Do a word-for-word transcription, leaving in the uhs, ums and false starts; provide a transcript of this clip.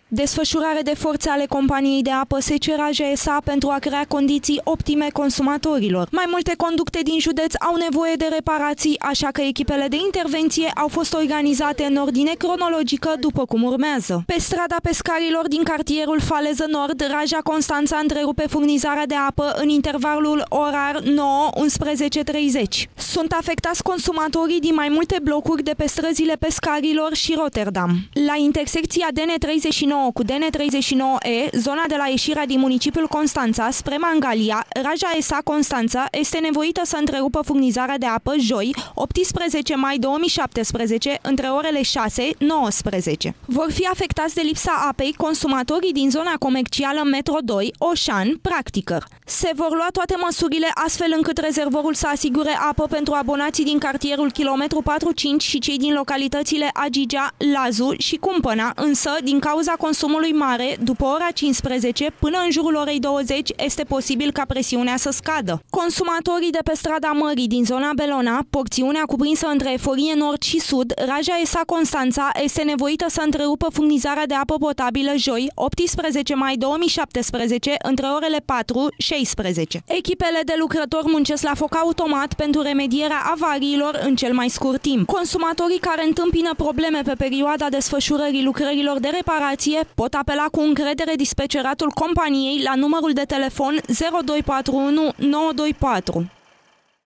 Desfășurare de forțe ale companiei de apă S C Raja S A pentru a crea condiții optime consumatorilor. Mai multe conducte din județ au nevoie de reparații, așa că echipele de intervenție au fost organizate în ordine cronologică după cum urmează. Pe strada pescarilor din cartierul Faleză Nord, Raja Constanța întrerupe furnizarea de apă în intervalul orar nouă unsprezece treizeci. Sunt afectați consumatorii din mai multe blocuri de pe străzile Pescarilor și Rotterdam. La intersecția D N treizeci și nouă cu D N treizeci și nouă E, zona de la ieșirea din municipiul Constanța spre Mangalia, Raja S A Constanța este nevoită să întrerupă furnizarea de apă joi, optsprezece mai două mii șaptesprezece, între orele șase - nouăsprezece. Vor fi afectați de lipsa apei consumatorii din zona comercială Metro doi, Oșan, Practicăr. Se vor lua toate măsurile astfel încât rezervorul să asigure apă pentru abonații din cartierul Kilometru patru cinci și cei din localitățile Agigea, Lazu și Cumpăna, însă, din cauza consumului mare, după ora cincisprezece până în jurul orei douăzeci, este posibil ca presiunea să scadă. Consumatorii de pe strada Mării din zona Belona, porțiunea cuprinsă între Eforie Nord și Sud, Raja S A Constanța este nevoită să întrerupă furnizarea de apă potabilă joi, optsprezece mai două mii șaptesprezece, între orele patru - șaisprezece. Echipele de lucrători muncesc la foc automat pentru remedierea avariilor în cel mai scurt timp. Consumatorii care întâmpină probleme pe perioada desfășurării lucrărilor de reparație pot apela cu încredere dispeceratul companiei la numărul de telefon zero doi patru unu nouă doi patru.